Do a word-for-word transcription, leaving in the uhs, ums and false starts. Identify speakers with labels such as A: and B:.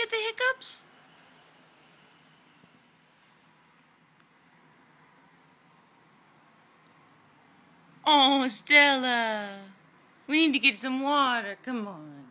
A: get the hiccups? Oh, Stella. We need to get some water. Come on.